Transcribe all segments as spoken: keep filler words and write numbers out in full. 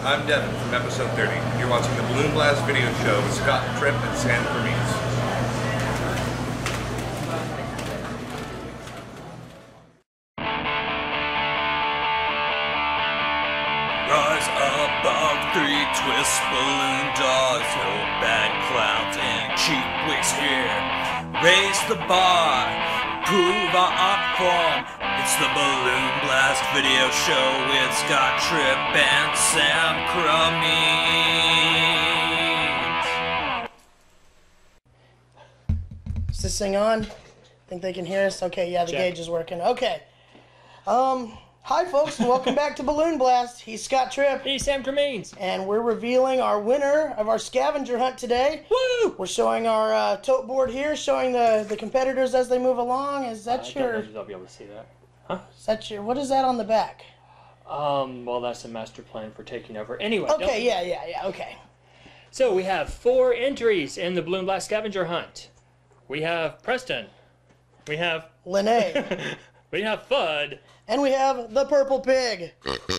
I'm Devin from episode thirty. You're watching the Balloon Blast video show with Scott, Tripp, and Sam Permees. Rise above three twist balloon dogs, no bad clowns and cheap wigs here. Raise the bar, prove our art form. It's the Balloon Blast video show with Scott, Tripp, and Sam Permees. Is this thing on? Think they can hear us? Okay, yeah, the Check. gauge is working. Okay. Um, hi folks, and welcome back to Balloon Blast. He's Scott Tripp. Hey, Sam Permees. And we're revealing our winner of our scavenger hunt today. Woo! We're showing our uh, tote board here, showing the, the competitors as they move along. Is that I your... don't know if I'll be able to see that. Huh? Is that your... What is that on the back? Um, well, that's the master plan for taking over. Anyway. Okay, don't- yeah, yeah, yeah, okay. So we have four entries in the Balloon Blast Scavenger Hunt. We have Preston. We have... Lene. we have Fudd. And we have the purple pig.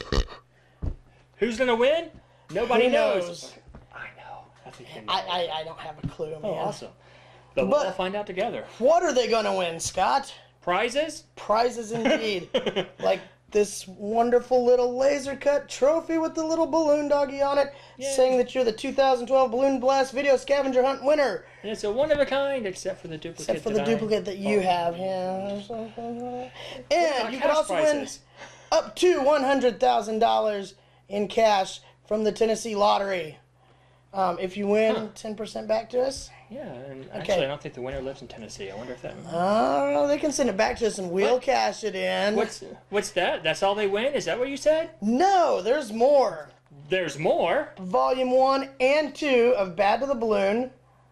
Who's gonna win? Nobody Who knows. knows? I know. I think they know. I, I, I don't have a clue, man. Oh, awesome. But we'll But- all find out together. What are they going to win, Scott? Prizes? Prizes indeed. Like this wonderful little laser cut trophy with the little balloon doggy on it, Yay. saying that you're the two thousand twelve Balloon Blast Video Scavenger Hunt winner. And it's a one of a kind, except for the duplicate. Except for the that I- duplicate that you Oh. have. Yeah. And What you about can also cash win prizes? up to one hundred thousand dollars in cash from the Tennessee Lottery. Um, if you win, Huh. ten percent back to us. Yeah, and Okay. actually, I don't think the winner lives in Tennessee. I wonder if that. Oh, they can send it back to us and we'll What? cash it in. What's what's that? That's all they win? Is that what you said? No, there's more. There's more. Volume one and two of Bad to the Balloon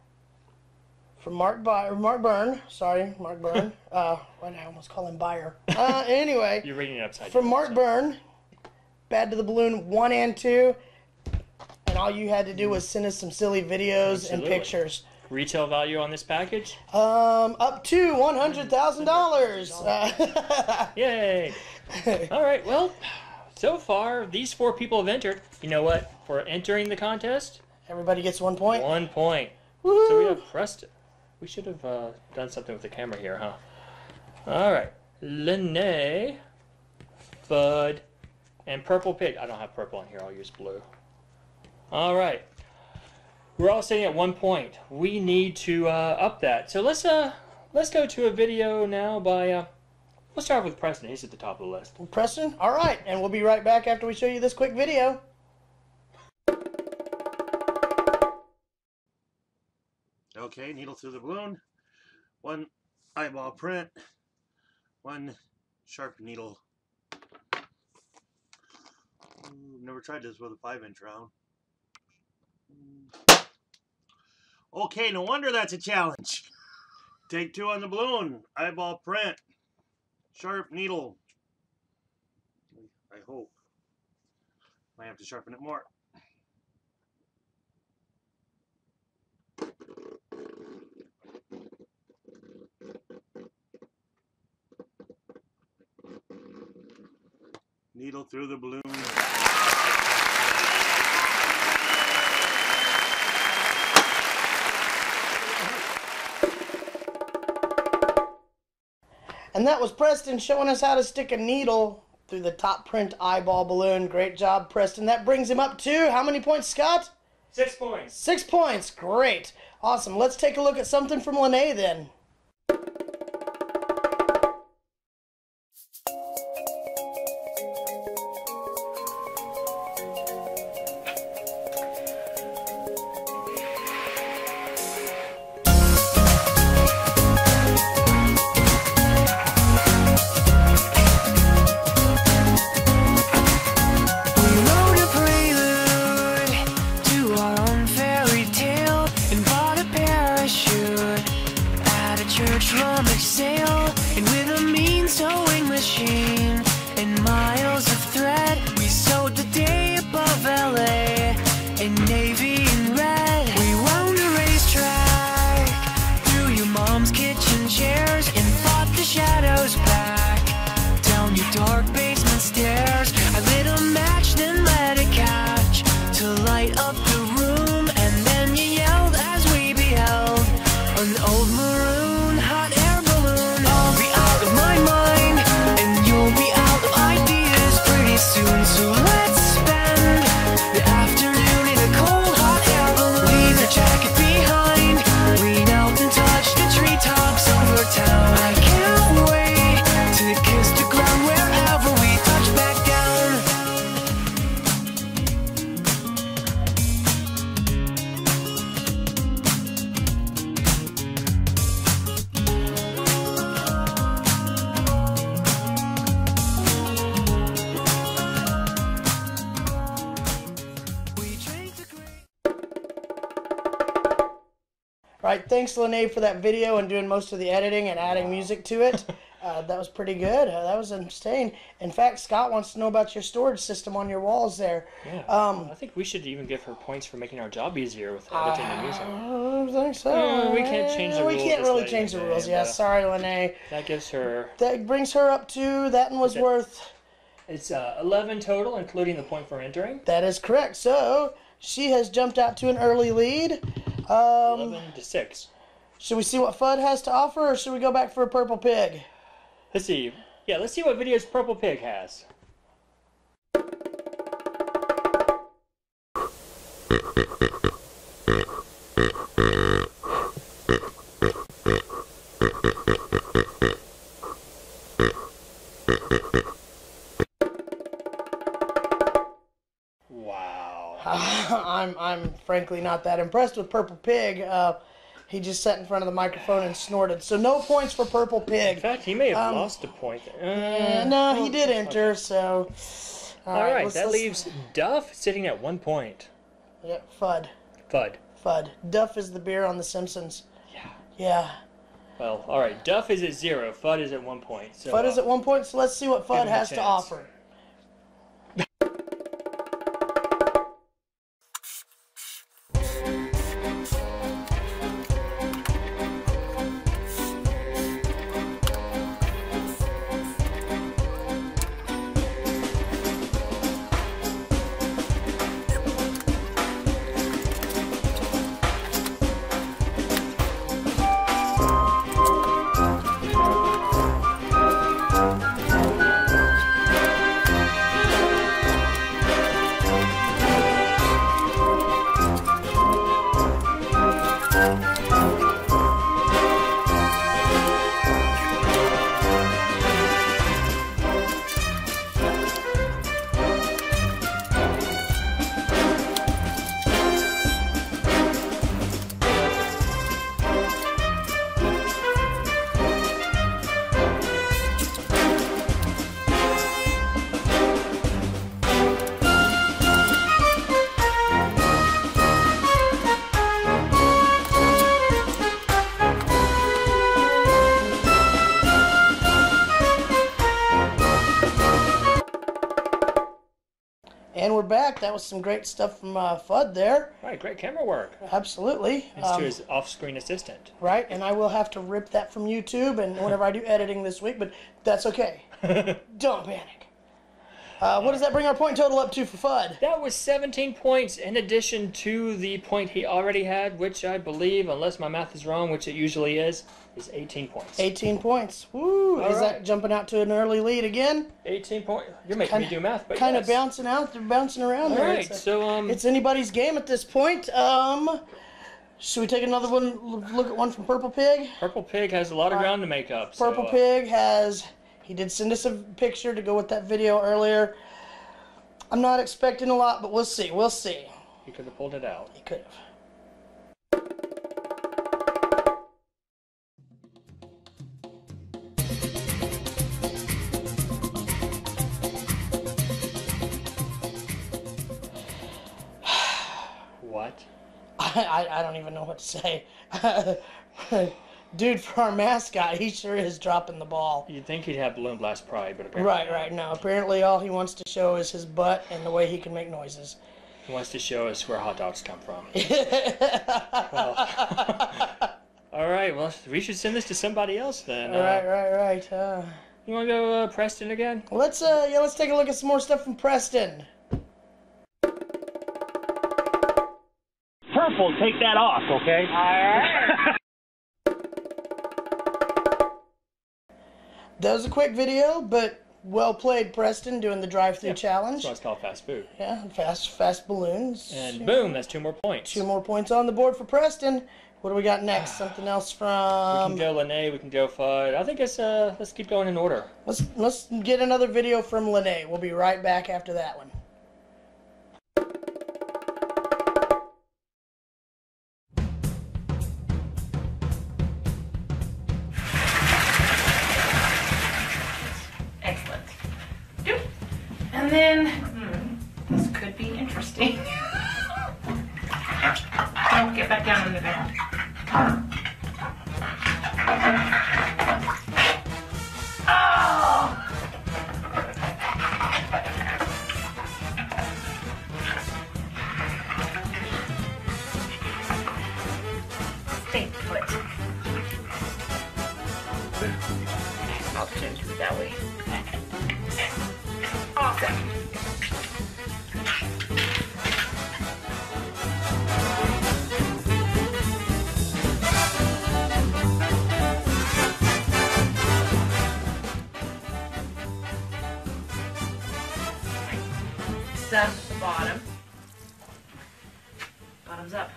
from Mark By or Mark Byrne. Sorry, Mark Byrne. uh, why did I almost call him Byer? Uh, anyway, You're reading it upside from down. Mark so- Byrne, Bad to the Balloon one and two, and all you had to do was send us some silly videos and Absolutely. pictures. Retail value on this package? Um, up to one hundred thousand dollars. Uh, Yay! All right. Well, so far these four people have entered. You know what? For entering the contest, Everybody gets one point. one point. Woo-hoo. So we have Preston. We should have uh, done something with the camera here, huh? All right. Lene, Fudd, and Purple Pig. I don't have purple on here. I'll use blue. All right. We're all sitting at one point. We need to uh, up that. So let's uh let's go to a video now by uh we'll start with Preston. He's at the top of the list. Preston? All right, and we'll be right back after we show you this quick video. Okay, needle through the balloon, one eyeball print, one sharp needle. Ooh, never tried this with a five inch round. Okay, no wonder that's a challenge. Take two on the balloon, eyeball print, sharp needle. I hope. Might have to sharpen it more. Needle through the balloon. And that was Preston showing us how to stick a needle through the top print eyeball balloon. Great job, Preston. That brings him up to how many points, Scott? Six points. Six points. Great. Awesome. Let's take a look at something from Lene then. Church sail, and with a mean sewing machine and miles of thread, we sewed the day above L A in navy and red. We wound a racetrack through your mom's kitchen chairs and fought the shadows back down your dark basement stairs. I lit a match, then let it catch Right, thanks Lene for that video and doing most of the editing and adding wow. music to it. Uh, that was pretty good. Uh, that was insane. In fact, Scott wants to know about your storage system on your walls there. Yeah, um, I think we should even give her points for making our job easier with editing uh, the music. I don't think so. Uh, we can't change the we rules. We can't really late change the game, rules. Yeah, sorry, Lene. That gives her... That brings her up to, that one was it, worth... It's uh, eleven total, including the point for entering. That is correct. So, she has jumped out to an early lead. Um, eleven to six. Should we see what Fudd has to offer, or should we go back for a Purple Pig? Let's see. Yeah, let's see what videos Purple Pig has. Wow. I'm I'm frankly not that impressed with Purple Pig. Uh, He just sat in front of the microphone and snorted. So no points for Purple Pig. In fact, he may have um, lost a point. Uh, uh, no, he did enter, okay. so... All, all right, right let's, that let's, leaves Duff sitting at one point. Yeah, Fudd. Fudd. Fudd. Duff is the beer on The Simpsons. Yeah. Yeah. Well, all right, Duff is at zero. Fudd is at one point. So, Fudd uh, is at one point, so let's see what Fudd has to offer. And we're back. That was some great stuff from uh, Fudd there. Right, great camera work. Absolutely. Thanks um, to his off-screen assistant. Right, and I will have to rip that from YouTube and whenever I do editing this week, but that's okay. Don't panic. Uh, what does that bring our point total up to for Fudd? That was seventeen points in addition to the point he already had, which I believe, unless my math is wrong, which it usually is, is eighteen points. eighteen points. Woo! All is right. that jumping out to an early lead again? eighteen points. You're making kinda, me do math, but kind yes. of bouncing out, they're bouncing around All there. right, It's a, so um, it's anybody's game at this point. Um, should we take another one? Look at one from Purple Pig. Purple Pig has a lot of All ground right. to make up. Purple so, uh, Pig has. He did send us a picture to go with that video earlier. I'm not expecting a lot, but we'll see. We'll see. He could have pulled it out. He could have. What? I, I, I don't even know what to say. Dude, for our mascot, he sure is dropping the ball. You'd think he'd have Balloon Blast Pride, but apparently Right, right. No, apparently all he wants to show is his butt and the way he can make noises. He wants to show us where hot dogs come from. Well, all right, well, we should send this to somebody else then. All right, uh, right, right. Uh, you want to go uh, Preston again? let's, uh, yeah, let's take a look at some more stuff from Preston. Purple, take that off, okay? All right. That was a quick video, but well played, Preston, doing the drive-through yeah, challenge. That's why it's called fast food. Yeah, fast, fast balloons. And boom, that's two more points. Two more points on the board for Preston. What do we got next? Something else from... We can go Lene, we can go Fudd. I think it's, uh, let's keep going in order. Let's, let's get another video from Lene. We'll be right back after that one. Excellent. Doop. And then, hmm, this could be interesting. Don't get back down in the ground. I'll turn to it that way. Awesome. Up the bottom. Bottoms up.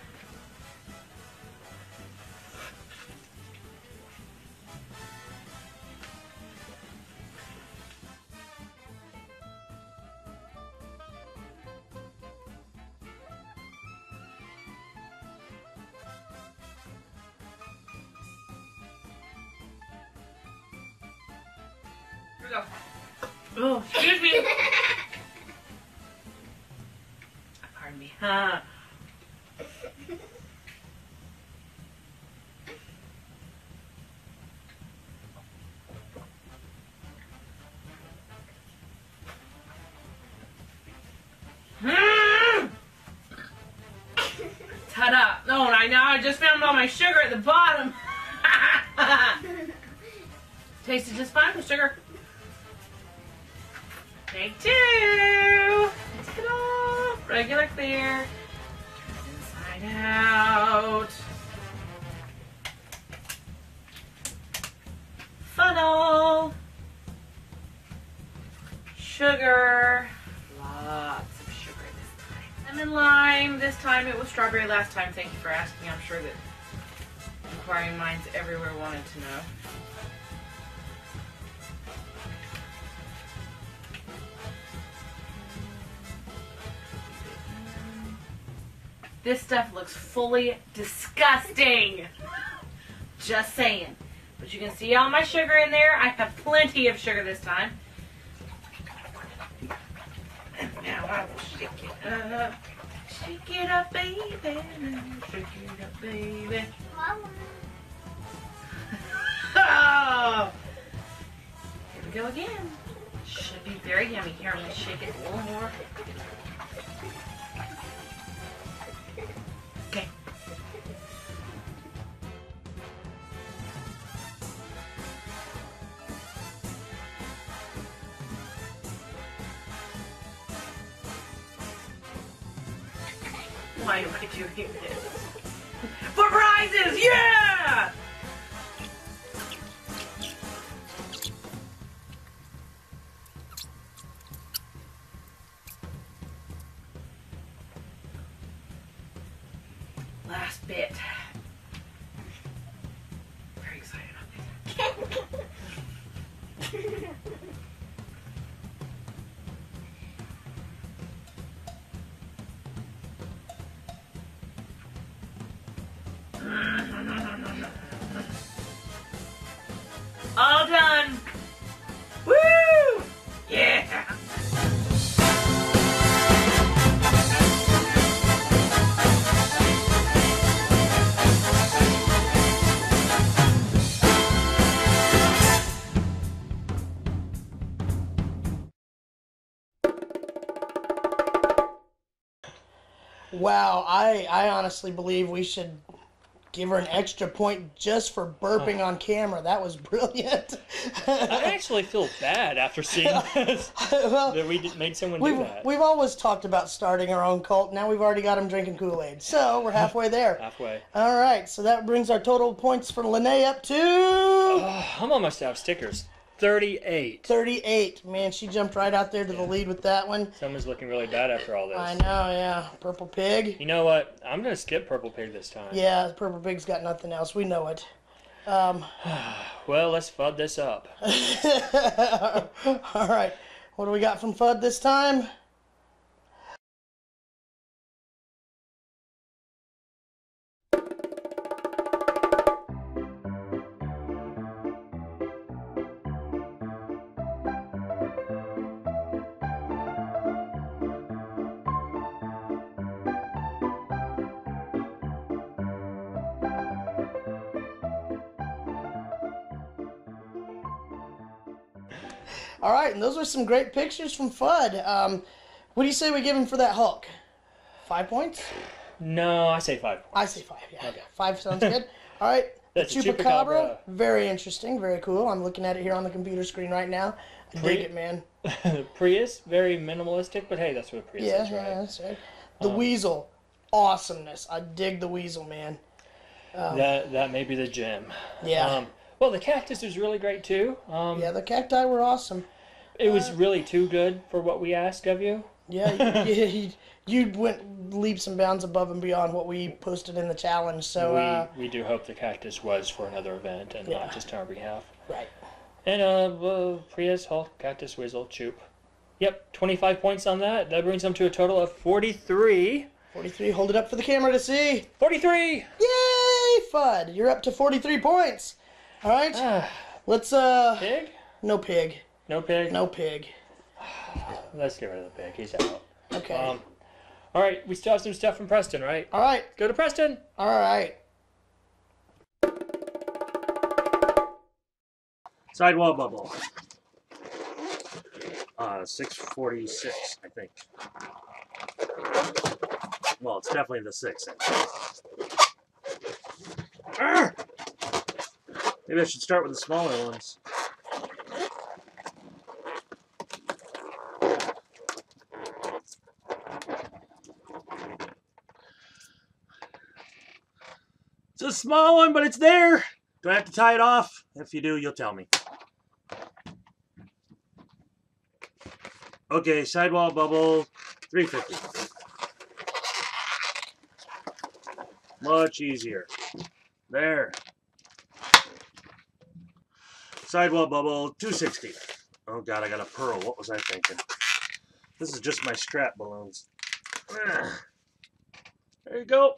Here we go. Oh, excuse me. Pardon me. Huh. Ta-da! No, I know. I just found all my sugar at the bottom. Tasted just fine with sugar. Take two. Take it off. Regular clear. Turn inside out. Funnel. Sugar. Lots of sugar this time. Lemon lime. This time it was strawberry. Last time, thank you for asking. I'm sure that inquiring minds everywhere wanted to know. This stuff looks fully disgusting. Just saying. But you can see all my sugar in there. I have plenty of sugar this time. And now I will shake it up. Shake it up, baby. Shake it up, baby. Oh. Here we go again. Should be very yummy. Here, I'm going to shake it a little more. Okay. Why am I doing this? For prizes! Yeah! Last bit. Very excited about this. All done. Woo! Yeah! Wow, I, I honestly believe we should give her an extra point just for burping on camera. That was brilliant. I actually feel bad after seeing this. Well, that we did, made someone we've, do that. we've always talked about starting our own cult. Now we've already got them drinking Kool-Aid. So we're halfway there. Halfway. All right, so that brings our total points for Lene up to Oh, I'm almost out of stickers. thirty-eight. thirty-eight. Man, she jumped right out there to the lead with that one. Someone's looking really bad after all this. I know, yeah. Purple Pig. You know what? I'm going to skip Purple Pig this time. Yeah, Purple Pig's got nothing else. We know it. Um, Well, let's fud this up. all right. What do we got from Fudd this time? All right, and those are some great pictures from Fudd. Um, what do you say we give him for that Hulk? Five points? No, I say five points. I say five, yeah. Okay. Five sounds good. All right, That's a Chupacabra, chupacabra. very interesting, very cool. I'm looking at it here on the computer screen right now. I Pri- dig it, man. Prius, very minimalistic, but hey, that's what a Prius Yeah, is, right? yeah, that's right. The Um, weasel, awesomeness. I dig the weasel, man. Um, that that may be the gem. Yeah. Um, well, the cactus was really great too. Um, yeah, the cacti were awesome. it was really too good for what we asked of you. Yeah, you, you, you went leaps and bounds above and beyond what we posted in the challenge. So, we uh, we do hope the cactus was for another event and Yeah. not just on our behalf. right. And uh, well, Prius, Hulk, Cactus, Weasel, Choop. Yep, twenty-five points on that. That brings them to a total of forty-three. forty-three, hold it up for the camera to see. forty-three! Yay, Fudd! You're up to forty-three points. All right, Ah, let's, uh, pig? no pig. No pig? No pig. Let's get rid of the pig. He's out. Okay. Um, all right, we still have some stuff from Preston, right? All right, Go to Preston. all right. Sidewall bubble. Uh, six forty-six, I think. Well, it's definitely the six. Ah! Maybe I should start with the smaller ones. It's a small one, but it's there. Do I have to tie it off? If you do, you'll tell me. Okay, sidewall bubble, three fifty. Much easier. There. Sidewall bubble, two sixty. Oh god, I got a pearl. What was I thinking? This is just my strap balloons. Ah. There you go.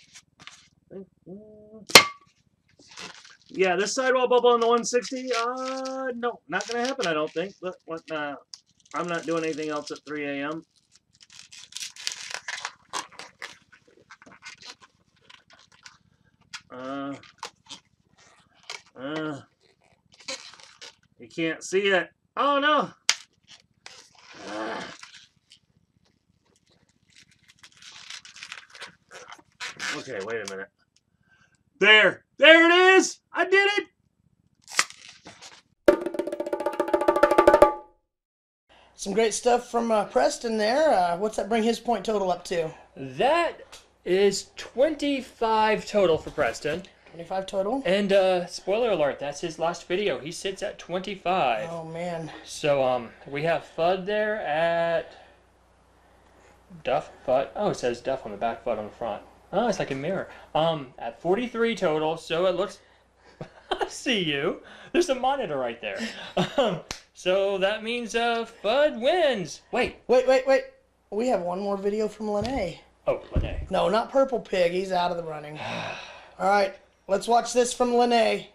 Yeah, this sidewall bubble on the one sixty, uh, no, not gonna happen, I don't think. But what, uh, I'm not doing anything else at three A M Uh, uh, you can't see it. Oh no. Uh. Okay, wait a minute. There, there it is. I did it. Some great stuff from uh, Preston there. Uh, what's that bring his point total up to? That is twenty-five total for Preston. twenty-five total? And uh, spoiler alert, that's his last video. He sits at twenty-five. Oh, man. So um, we have Fudd there at Duff, Fudd. Oh, it says Duff on the back, Fudd on the front. Oh, it's like a mirror. Um, at forty-three total, so it looks... I see you. There's a monitor right there. Um, so that means uh, Fudd wins. Wait. Wait, wait, wait. We have one more video from Lene. Oh, Lene. No, not Purple Pig. He's out of the running. All right, let's watch this from Lene.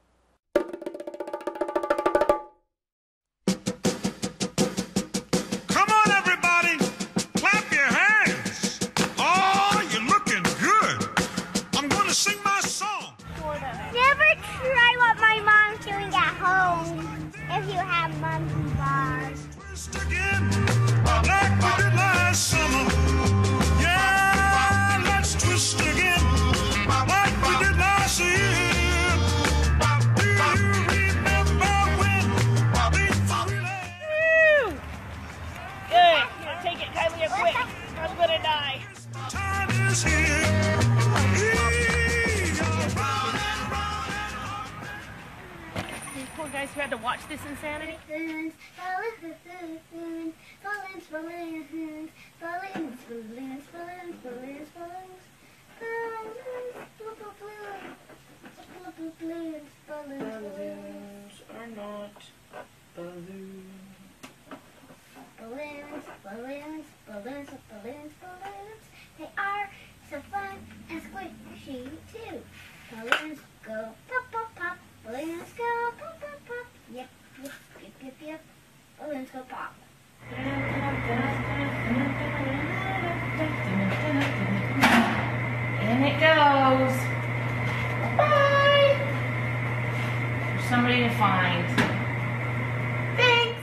Come on, everybody, clap your hands. Oh, you're looking good. I'm going to sing my song. Never try what my mom's doing at home if you have monkey bars. Twist again, like we did last summer. Yeah, let's twist again, like we did last year. Do you remember when we thought Woo! Good. Here, take it kindly and quick. I'm gonna die. time is here? We are round and round and round. These poor guys who had to watch this insanity. Balloons, balloons, balloons, balloons, balloons, balloons, balloons, balloons, balloons, balloons, balloons, balloons, are not balloons. balloons, balloons, balloons, balloons, balloons. They are so fun and squishy too. Balloons go pop, pop, pop. Balloons go pop, pop, pop. Yep, yep, yep, yep, yep. Balloons go pop. And it goes. Bye. There's somebody to find. Thanks.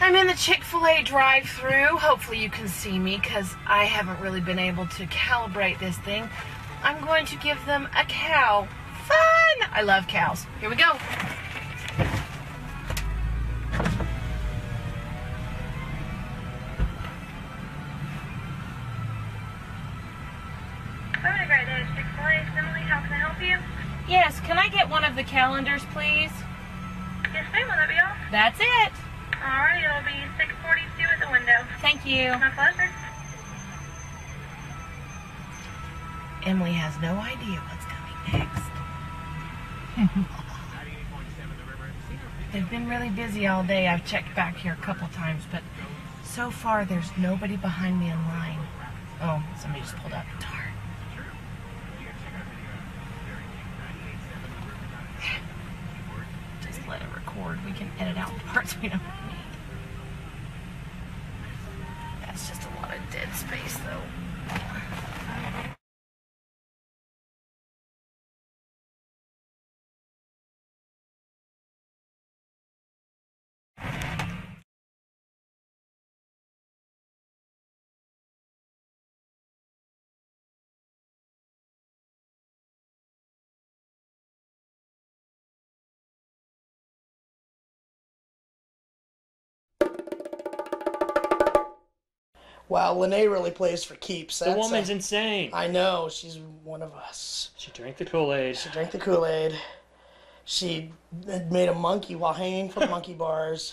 I'm in the Chick-fil-A drive-thru. Hopefully you can see me because I haven't really been able to calibrate this thing. I'm going to give them a cow. Fun! I love cows. Here we go. How can I help you? Yes, can I get one of the calendars, please? Yes, ma'am. Will that be all? That's it. Alright, it'll be six forty-two at the window. Thank you. My pleasure. Emily has no idea what's coming next. They've been really busy all day. I've checked back here a couple times, but so far there's nobody behind me in line. Oh, somebody just pulled out a guitar. Just let it record. We can edit out the parts we don't need. That's just a lot of dead space, though. Wow, Lene really plays for keeps. The That's woman's a, insane. I know, she's one of us. She drank the Kool-Aid. She drank the Kool-Aid. She had made a monkey while hanging from monkey bars.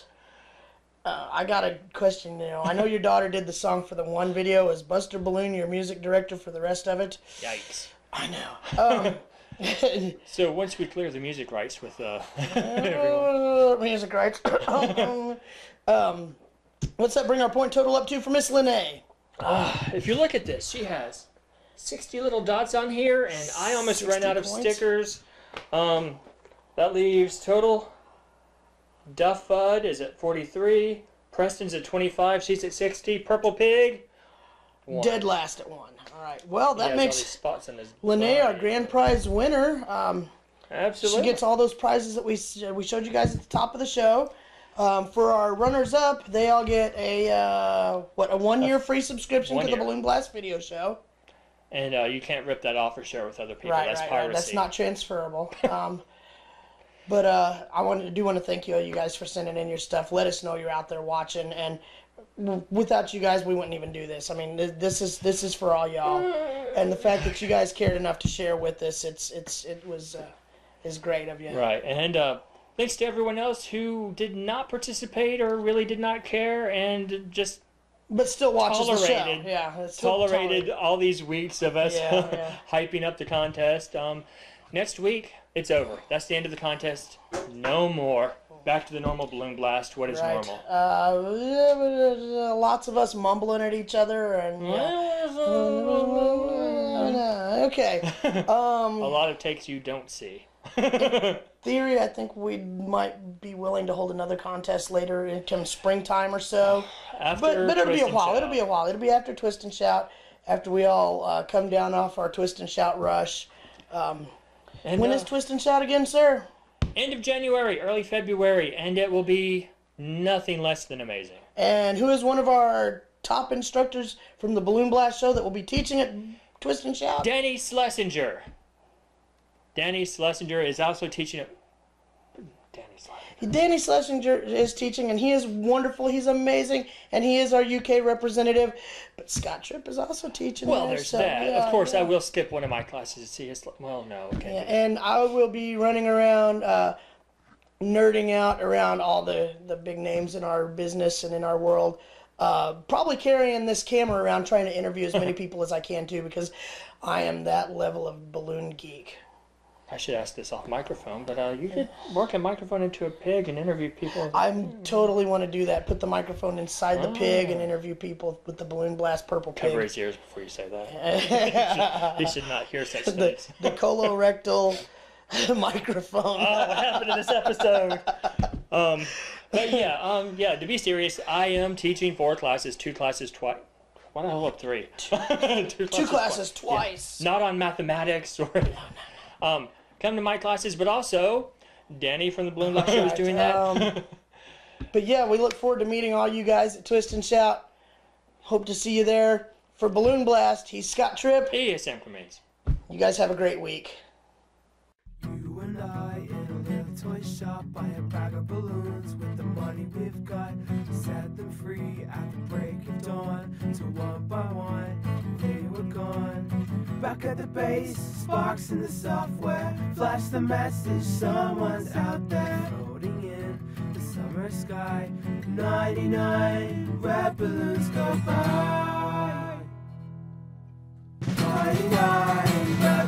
Uh, I got a question now. I know your daughter did the song for the one video. Is Buster Balloon your music director for the rest of it? Yikes. I know. Um, so once we clear the music rights with uh, everyone. uh, music rights. um, um, what's that bring our point total up to for Miss Lene? Uh, if you look at this, she has sixty little dots on here, and I almost ran out of points? stickers. Um, that leaves total. Duff Bud is at forty-three. Preston's at twenty-five. She's at sixty. Purple Pig. One. Dead last at one. All right. Well, He that has all makes these spots in his Lene our body. grand prize winner. Um, Absolutely. She gets all those prizes that we we showed you guys at the top of the show. Um, for our runners-up, they all get a uh, what a one-year free subscription One to the year. Balloon Blast video show. And uh, you can't rip that off or share with other people. Right, That's right, piracy. right. That's not transferable. Um, but uh, I wanted to do want to thank you, you guys, for sending in your stuff. Let us know you're out there watching, and w- without you guys, we wouldn't even do this. I mean, th- this is this is for all y'all, and the fact that you guys cared enough to share with us, it's it's it was uh, is great of you. Right, and uh, thanks to everyone else who did not participate or really did not care and just But still watches the show. tolerated, Yeah, it's still tolerated tolerated. all these weeks of us Yeah, yeah. hyping up the contest. Um, next week, it's over. That's the end of the contest. No more. Back to the normal balloon blast. What is Right. normal? Uh, lots of us mumbling at each other and. Yeah. Okay. Um, A lot of takes you don't see. theory, I think we might be willing to hold another contest later in come springtime or so. After But but it'll be Twist a and while. Shout. It'll be a while. It'll be after Twist and Shout, after we all uh, come down off our Twist and Shout rush. Um, And, when uh, is Twist and Shout again, sir? End of January, early February, and it will be nothing less than amazing. And who is one of our top instructors from the Balloon Blast show that will be teaching at Twist and Shout? Danny Schlesinger. Danny Schlesinger is also teaching at... Danny Schlesinger. Danny Schlesinger is teaching, and he is wonderful. He's amazing, and he is our U K representative. But Scott Tripp is also teaching. Well, there, there's so, that. yeah, of course, yeah. I will skip one of my classes to see his... Well, no, okay. Yeah, and I will be running around, uh, nerding out around all the, the big names in our business and in our world. Uh, probably carrying this camera around, trying to interview as many people as I can too, because I am that level of balloon geek. I should ask this off microphone, but uh, you could work a microphone into a pig and interview people. I totally want to do that. Put the microphone inside the pig and Oh. interview people with the Balloon Blast purple pig. Cover his ears before you say that. he, should, he should not hear such the, things. the colorectal microphone. Oh, what happened in this episode? Um, but yeah, um, yeah. To be serious, I am teaching four classes, two classes twice. Why the hell up three? two classes, Two classes twice. twice. Yeah. Not on mathematics or. Um, come to my classes, but also Danny from the Balloon Blast Show is Right, doing that. um, But yeah, we look forward to meeting all you guys at Twist and Shout. Hope to see you there. For Balloon Blast, he's Scott Tripp. He is Sam Cremades. You guys have a great week. You and I in a little toy shop, buy a bag of balloons with the money we've got. Set them free at the break of dawn. So one by one, they were gone. Back at the base, sparks in the software. Flash the message, someone's out there. Floating in the summer sky, ninety-nine red balloons go by. ninety-nine red